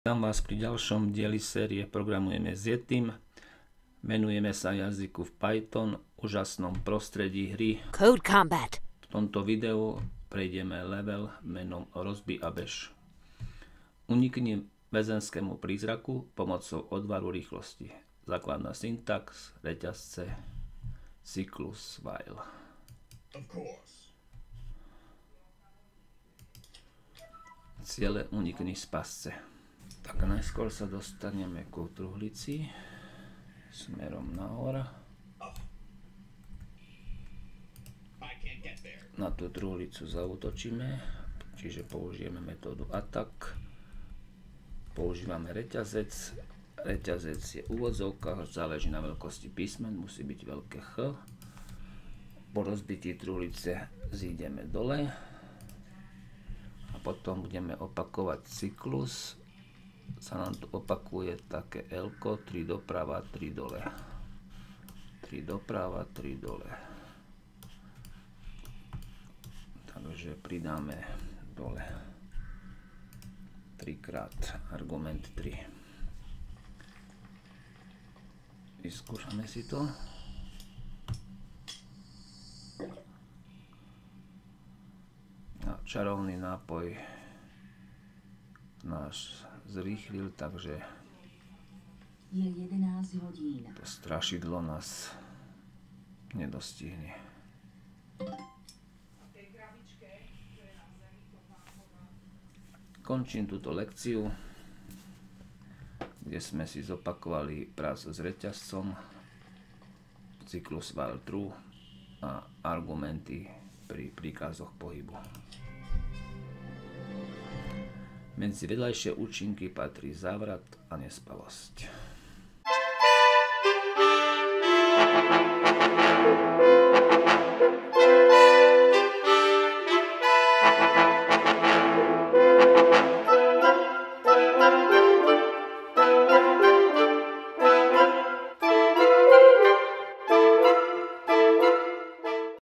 Vítam vás pri ďalšom dieli série Programujeme s Yetim. Venujeme sa jazyku v Python, úžasnom prostredí hry. Code Combat. V tomto videu prejdeme level menom Rozbij a bež. Unikni väzenskému prízraku pomocou odvaru rýchlosti. Základná syntax, reťazce, cyklus, while. Ciele unikni z pasce. Tak najskôr sa dostaneme ku truhlici smerom nahor. Na tú truhlicu zaútočíme, čiže použijeme metódu attack. Používame reťazec. Reťazec je v úvodzovkách, záleží na veľkosti písmen, musí byť veľké Ch. Po rozbití truhlice zídeme dole a potom budeme opakovať cyklus. Sa nám tu opakuje také L-ko, 3 doprava, 3 dole. 3 doprava, 3 dole. Takže pridáme dole 3 krát argument 3. Vyskúšame si to. A čarovný nápoj náš zrýchlil, takže je 11 hodín. to strašidlo nás nedostihne. Končím túto lekciu, kde sme si zopakovali prácu s reťazcom, cyklus while true a argumenty pri príkazoch pohybu. Medzi vedľajšie účinky patrí závrat a nespavosť.